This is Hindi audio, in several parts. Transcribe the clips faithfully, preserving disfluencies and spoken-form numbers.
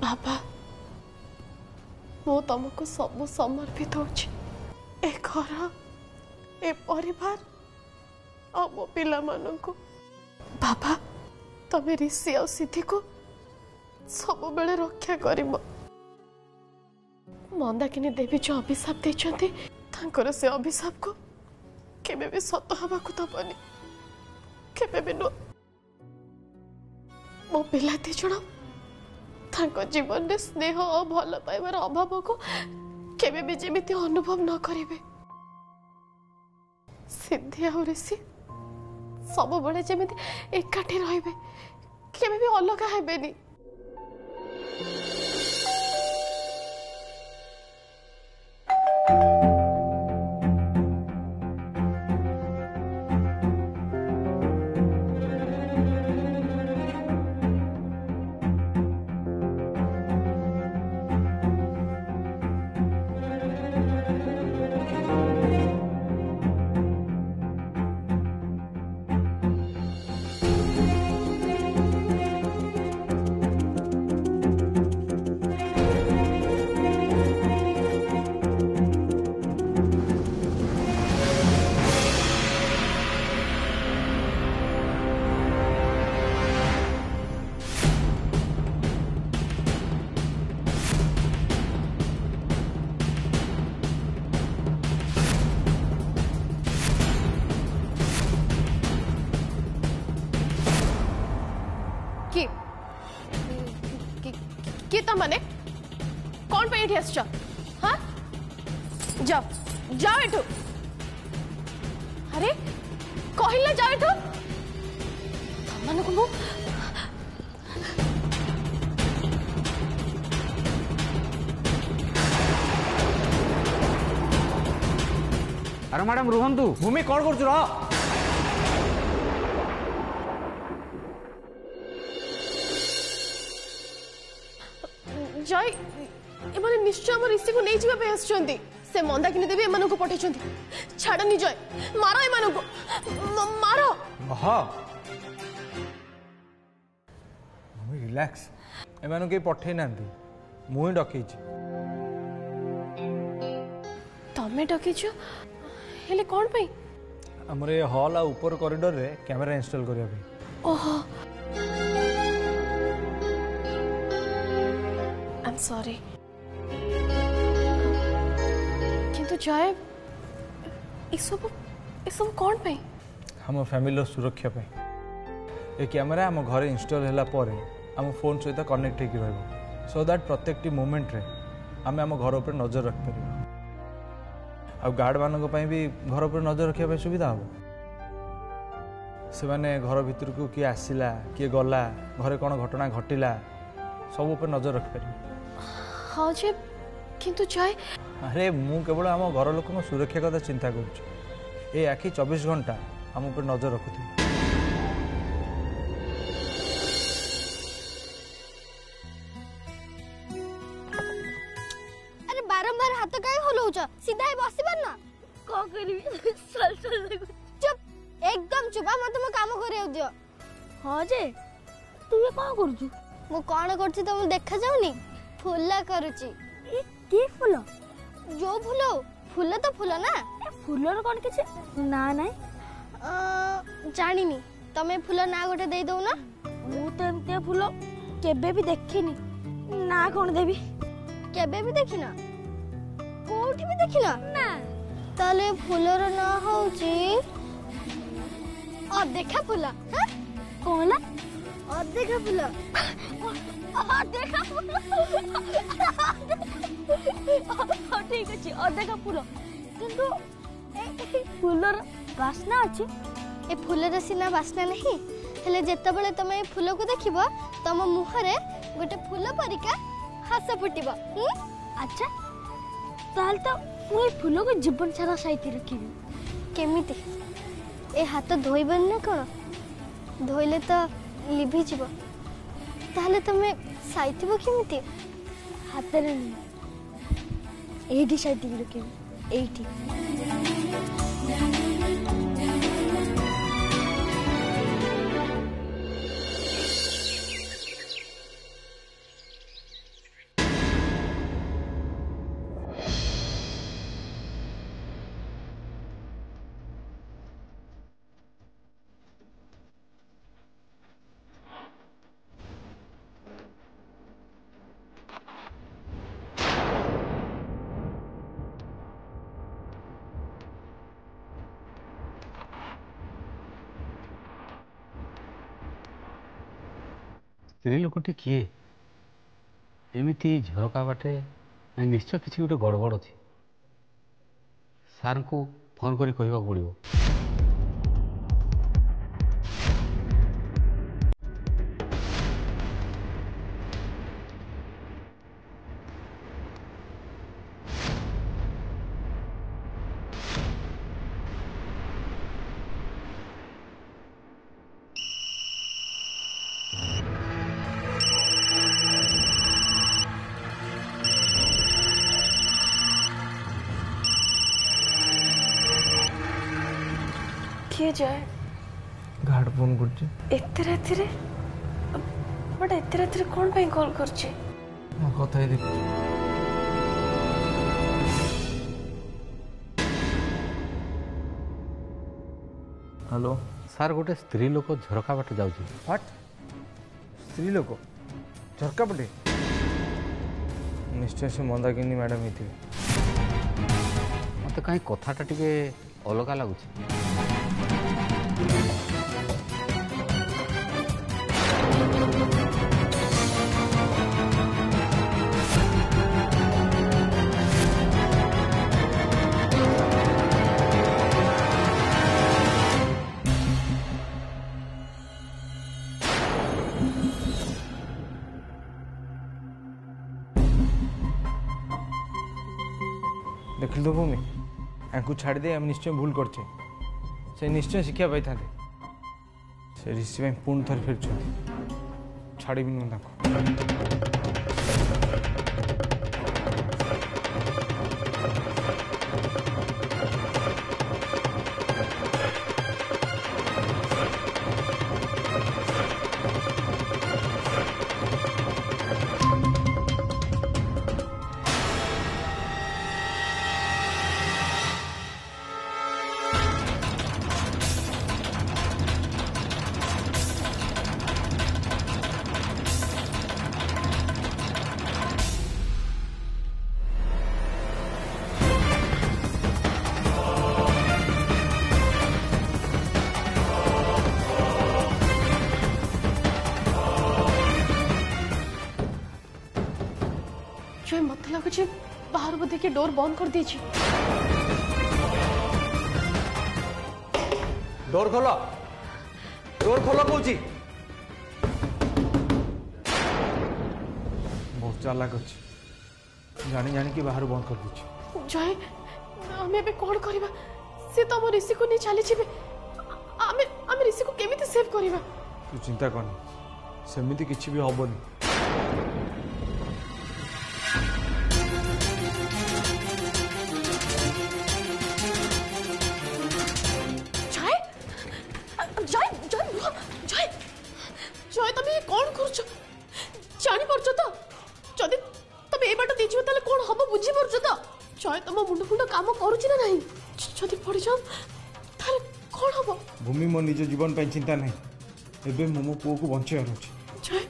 बाबा मु तुमको सब समर्पित होची ए घर ए परिवार आ मो पिला मानन को बाबा तमे ऋषि आ सिद्धि को सब बेले रक्षा करिबो मंदाकिनी देवी जो अभिशाप देछंती तांकर से अभिशाप को केबे भी सत हवा को दबनी केबे भी नो मो पिला दी जण तांको जीवन में स्नेह और भल पाइबार अभाव को केबे भी जेमिति अनुभव न करिवे सिद्धि आ ऋषि सब बड़े जेमिति एकाठी रहिबे केबे भी अलग हेबेनी माने कौन पे एठी आछो हां जाओ जाओ एठो अरे कहिला जाओ एठो माने को अरे मैडम रुहंतु भूमि कौन करछु रा जय एमाने निश्चय हम ऋषि को नहीं जीवा पे आछंती से मंदाकिनी देवी एमान को पठेछंती छाड़नी जय मारो एमान को मारो हां मम्मी रिलैक्स एमान के पठे नांती मुई डकै छी तमे डकै छ हेले कोन पई हमरे हॉल आ ऊपर कॉरिडोर रे कैमरा इंस्टॉल करिया पे ओहो आई एम सॉरी किंतु जय ई सब ई सब कोन पई हम फैमिली सुरक्षा पे ए कैमरा हम घर इंस्टॉल हैला परे हम फोन सहित कनेक्ट हेकि रहबो सो दैट प्रत्येक मोमेंट रे हम हम घर ऊपर नजर रख परिबो आ गार्ड मानक पई भी घर ऊपर नजर रखिया पे सुविधा हो से माने घर भीतर को किए आसिला किए गला घरे कोन घटना घटिला सब ऊपर नजर रख परिबो हाँ जे किंतु जय अरे मु केवल आम घर लोक सुरक्षा कथा चिंता करुँ ए आखि चौबीस घंटा आम ऊपर नजर रखुथि अरे बारंबार हाथ काहे हलौछ सीधा ही बसिबार ना को करबी सल सल चुप एकदम चुप आ मत म काम करियो दियो हां जे तू ये का करछु मु कोन करछि तुम देखा जाउनी फुला करुची ए के फूल जो फूल फूल तो फूल ना फूल रो कोन किछ ना नाही अ जानिनी तमे फूल ना गोटे दे दो ना मु तो एमते फूल केबे भी देखिनी ना कोन देबी केबे भी देखिना कोठी भी देखिना ना ताले फूल रो ना होची अब देखा फूल हां कोला अब देखा फूल देखा फूल ठीक अच्छे देखा फूल किंतु फूलर बास्ना अच्छे ए फूलर सीना बास्ना नहीं हेले जेते बेले तुम ए फूल को देखिबो तम मुहरे गोटे फूल परिका हास फुटिबो अच्छा ताल तो मु ए फूल को जीवन सारा साइती रखिबी केमिति ए हाथ धोइबन ना कोन धोइले तो लिभि जीवो ताहले तमे साइथिबो केमिति हातरे नहीं एडी साइति रखे एटी स्त्री लोकटी किए एमती झरका बाटे निश्चय किसी गोटे गड़बड़ अच्छी सार को फोन कर कहवा पड़ो। किए जाए घाट फोन करछे एते राति रे बट एते राति रे कोन पे कॉल करछे मो कथा ही देख। हेलो सार गोटे स्त्री लोक झरका बाट जाऊँ। व्हाट स्त्री लोक झरका पटे निश्चय से मंदाकिनी मैडम ही थे। मत कहीं कथाटा टिके अलग लगुच। देखल तो भूमि यांकु छाड़ दे हम निश्चय भूल करछे से निश्चय शिक्षा पाई था से ऋषि पुणी थर फिर छाड़ी भी नुह। जो मत लगुच बाहर बोधे के डोर बंद कर दीजिए। डोर खोलो डोर खोलो कौची बहुत चालाक अच्छे जानी जानी कि बाहर बंद कर दीजिए। जय आमे एबे कोन करबा से तो हम ऋषि को नहीं चली छिबे आमे आमे ऋषि को केमिति सेव करबा। तू चिंता करनी सेमिति किछि भी हबनी। जय तुम ये कौन कर जानी पार्छ तो जदि तुम ए बाट दीजियो ताले कौन हम बुझी पार्छ तो जय तुम मुंड मुंड काम करूची ना नहीं जदि पड़ी जाओ ताले कौन हम। भूमि मो निज जीवन पे चिंता नहीं एबे मो मो पुओ को बंचाइबार अछि। जय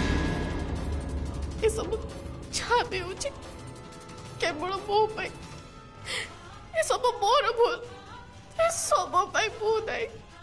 ए सब छाबे होची केवल मो पे ए सब मोर भूल ए सब पे मु नहीं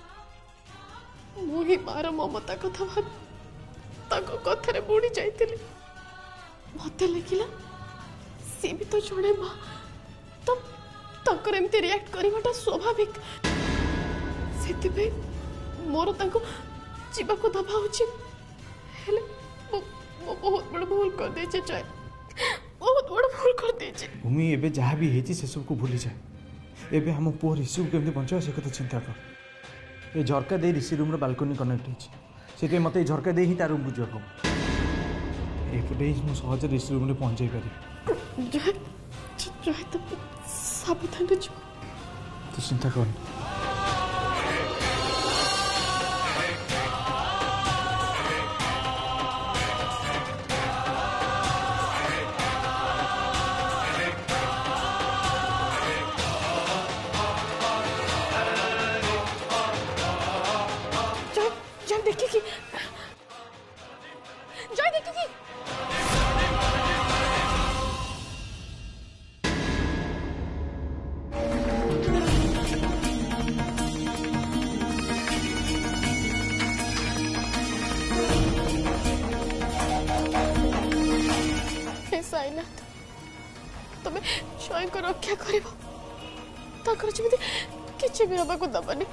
मुही मार ममता कथा भाब ताको कथरे बुड़ी जाइतिले मते लगिला सी भी तो जणे मां तो ताकर एमती रिएक्ट करिवाटा स्वाभाविक सेति पे मोर ताको जीवा को दबा होची हेले मो मो बहुत बड़ भूल कर दे छे चाहे बहुत बड़ भूल कर दे छे। भूमि एबे जहाँ भी हेची से सब को भूली जाए एबे हम पुओ ऋषि को केमती बंचाओ से कथा चिंता कर। ये झरका दे ऋषि रूम बालकनी कनेक्ट होती से मत झरका दे ही तार रूम बुझा एपटे ही सहज ऋषि रूम पहुंच जाई पारि। सावधान तू चिंता कर। देखेगी जय देखेगी तुम्हें जय को रक्षा करिवो ताकर जमिति किछि भी हबा को दबनी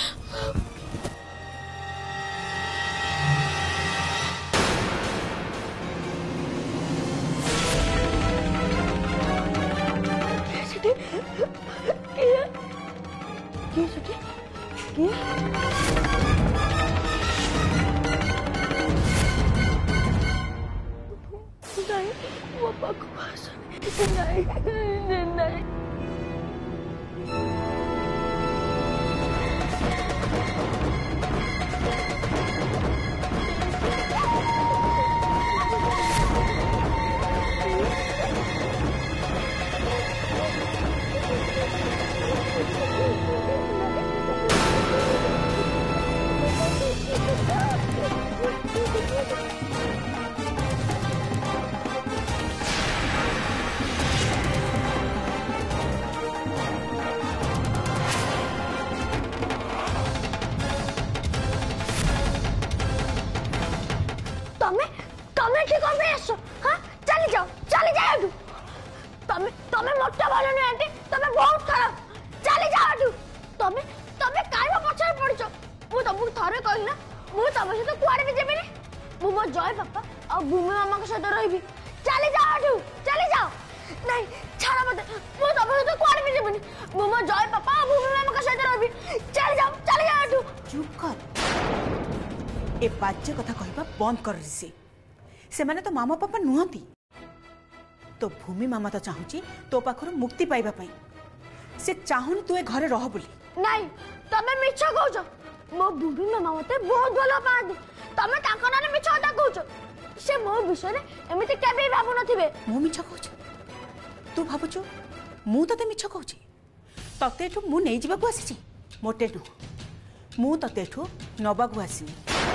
बाज्य कथा कहबा बंद कर सी से माने तो मामा पापा नुहंती तो भूमि मामा तो चाहूची तो पाखर मुक्ति पाइबा पई से चाहुनी तू ए घरे रह बोली नहीं तमे मिछ कहउछ मो भूमि मामा मते बहुत भलो पांदी तमे ताको नाने मिछ कथा कहउछ से मो विषय रे एमिति केबे भाबु नथिबे मु मिछ कहउछ तू भाबुछ मु तते मिछ कहउछ तते ठु मु नै जिबा को आसीची मोटे नु मु तते ठु नबा को आसीनी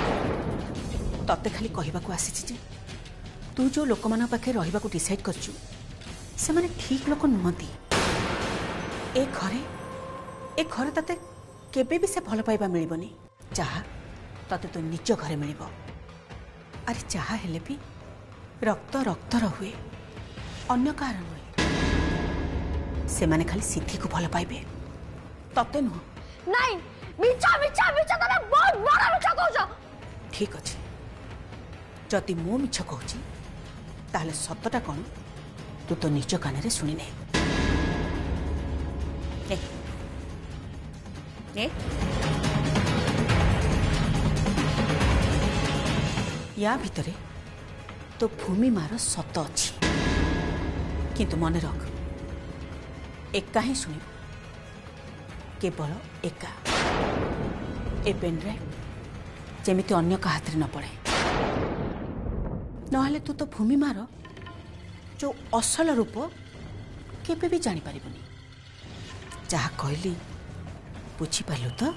तते खाली कहबा को आसीची जे तू जो लोक मान पाखे रहिबा को डिसाइड करछु से माने ठीक लोक नुहंती ए घरे ए घरे तते केबे भी से भल पाइबा मिलिबनी चाहा तते तो निज घरे मिलिबो अरे चाहा हेले भी रक्त रक्त रहुए अन्य कारण हुए से माने खाली सिद्धि को भल पाइबे तते नुह नहीं मिछा मिछा मिछा तने बहुत बड़ा मिछा कहउछ ठीक अछि जदि मु मिछ कहूची ताहले सत्यटा कौन तू तो निज कान रे सुनी नहीं ए ए या भितरे तो भूमि मार सत अच्छी किंतु मन रख एका ही सुन केवल एका ए पेनड्राइव जेमिति अन्य का हाथ न पड़े नहले तू तो भूमि मार जो असल रूप केबे भी जानी पारिबनी जहा कहली बुझी पालु तो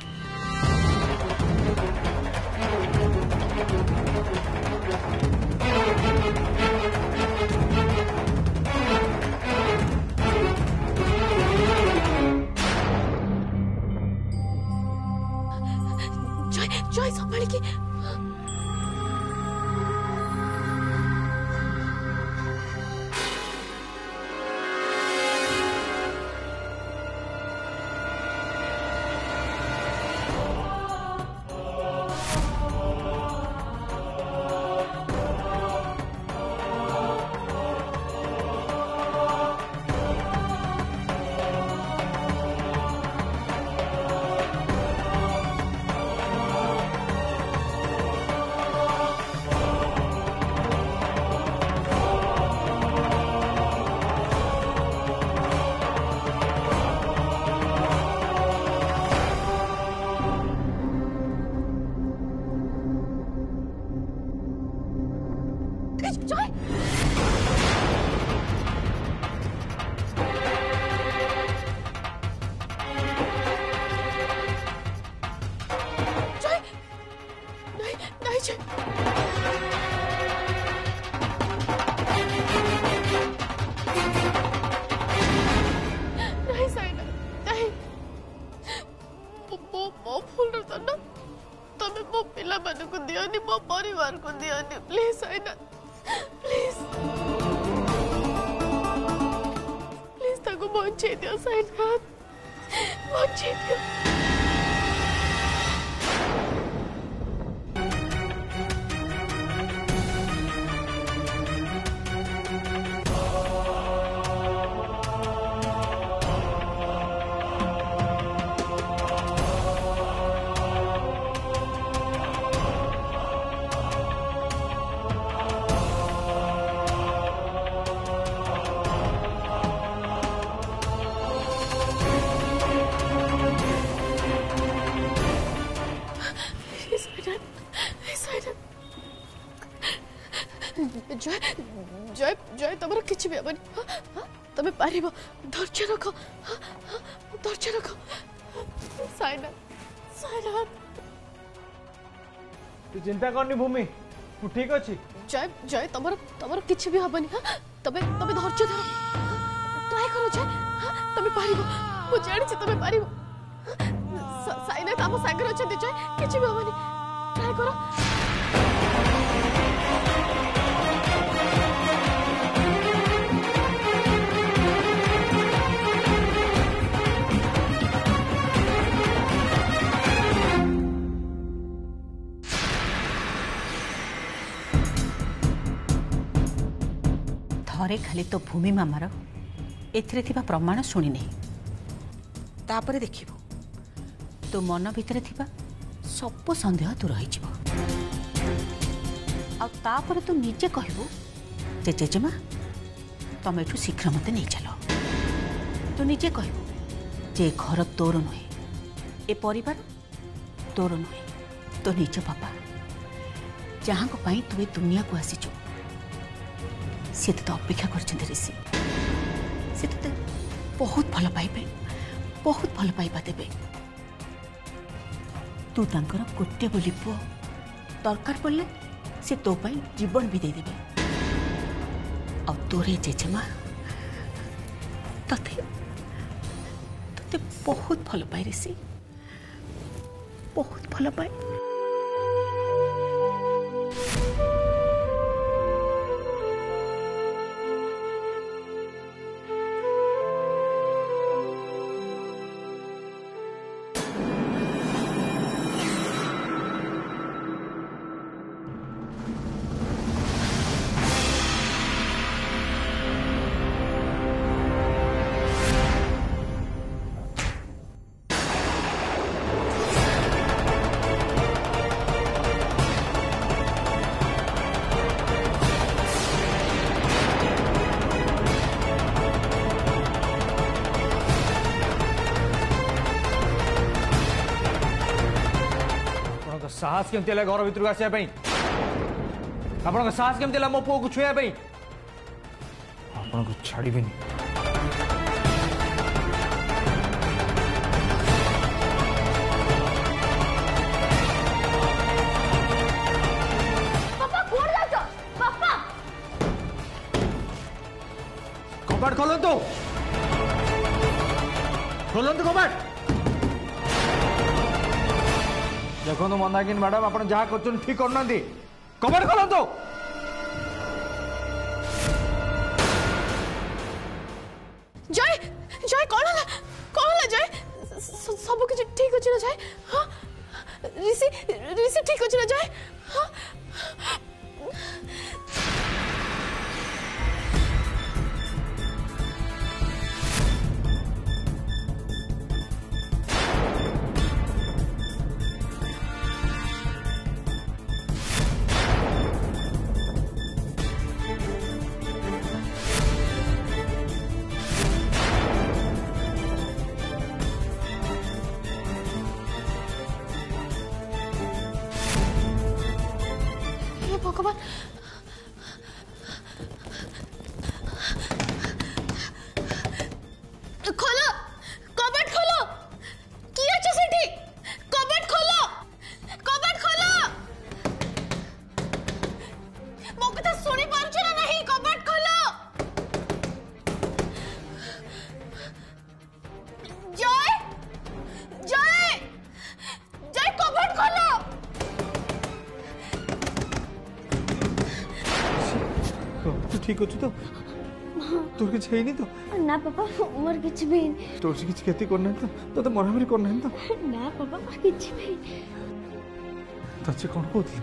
जय जय संभाल के परिवार को दियानी प्लीज आईना प्लीज बचे दियो साईनाथ बचे दियो जय जय जय तुम किसी भी हेनी तुम पार धैर्य रख धैर्य रख साईनाथ साईनाथ तू चिंता करनी भूमि तू ठीक अच्छी जय जय तुम तुम किसी भी हेनी तबे तबे धैर्य धर ट्राई करो जय तुम पार मुझे जानी तुम पार साईनाथ आम सागर अच्छा जय किसी भी हेनी ट्राई करो थरे खाली तो भूमि मामार एथिरे थिबा प्रमाण शुणी नहीं तापरे देखिबो तो मन भितरे थिबा सब संदेह दूर होइजिबो आ तापरे तू निजे कहबो जे जेजेमा तमे एठू शीघ्र मते नहीं चलो तू निजे कहबो जे घर तोर नुहे ए परिवार तोर नुहे तो निज बापा जहाँ को पाई तू ए दुनिया को आसीचु से तो अपेक्षा कर ऋषि से तो बहुत भल पाइबे बहुत भल पाइबा देबे तू तांकर गोटे बोली पुओ दरकार पड़ले से तो पाई जीवन भी दे देबे आ तोरे जेजेमा तते तते बहुत भल पाए ऋषि बहुत भल पाए साहस केमती है घर भीतर आसा आप साहस केमती है मो पुओ को छुआ आपन को छाड़ी कबाट खोलतु खोलतु कबाट देखो मंदाकिनी मैडम आप जहाँ कर ठीक करना कबाट खोलतु जय जय कौन है कौन है जय सब कुछ ठीक अच्छे ना जय हाँ ऋषि ऋषि ठीक अच्छे ना जय हाँ भगवान खोलो कबाट खोलो किए छ सेठी कबाट खोलो कबाट खोलो मो कथा सुनी पारछ ना नहीं कबाट खोलो जय जय जय कबाट खोलो तू ठीक अच्छु तो तोर किछ हेनी तो ना पापा मोर किछ भी नहीं। तोर से किछ खेती करना तो तो तो मरामरी करना तो ना पापा मोर किछ भी तचे कौन कहती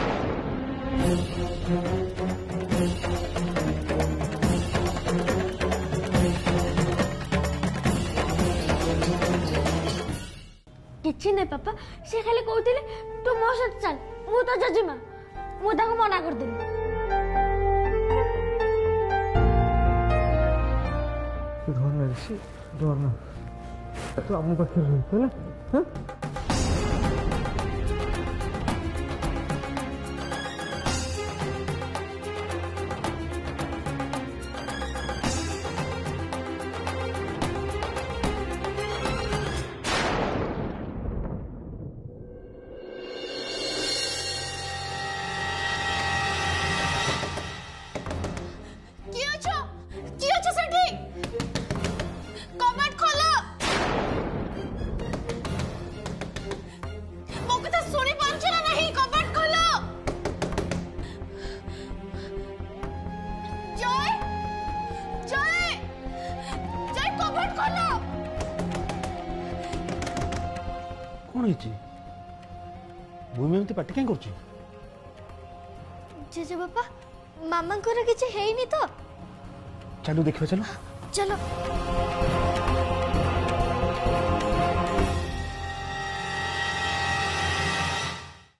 किछि नहीं पापा से खाली कहतिले तू मो साथ चल मु तो जजीमा मु ताको मना कर देली। डरना ऋषि डरना तो आम पाखे रही है। कौन है भूमि एमती पार्टी क्या कर जेजे बापा मामा को किछि हेइनी तो चलो देखिए चलो चलो।